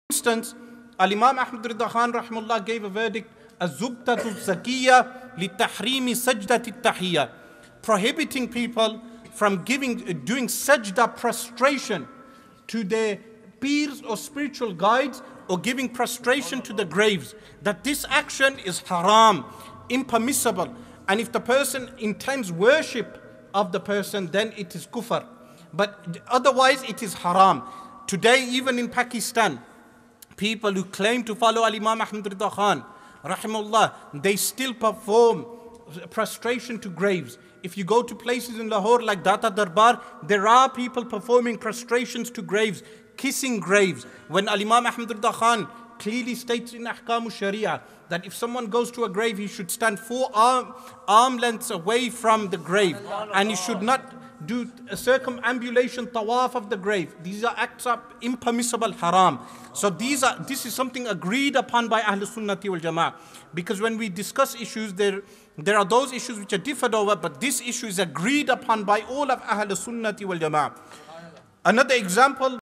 instance, Al-Imam Ahmad Rida Khan rahimahullah gave a verdict, Az-Zubtatu Zakiyya li tahrimi sajdati tahiyya, prohibiting people from doing sajda prostration to their peers or spiritual guides, or giving prostration to the graves, that this action is haram, impermissible, and if the person intends worship of the person, then it is kufr, but otherwise it is haram. Today, even in Pakistan, people who claim to follow Al-Imam Ahmad Rida Khan rahimahullah, they still perform prostration to graves. If you go to places in Lahore like Data Darbar, there are people performing prostrations to graves, kissing graves, when Al-Imam Ahmad Rida Khan clearly states in Ahkam Sharia that if someone goes to a grave, he should stand 4 arm lengths away from the grave, and he should not do a circumambulation tawaf of the grave. These are acts of impermissible haram. So this is something agreed upon by Ahl Sunnati wal Jama'ah. Because when we discuss issues, there are those issues which are differed over, but this issue is agreed upon by all of Ahl Sunnati wal Jama'ah. Another example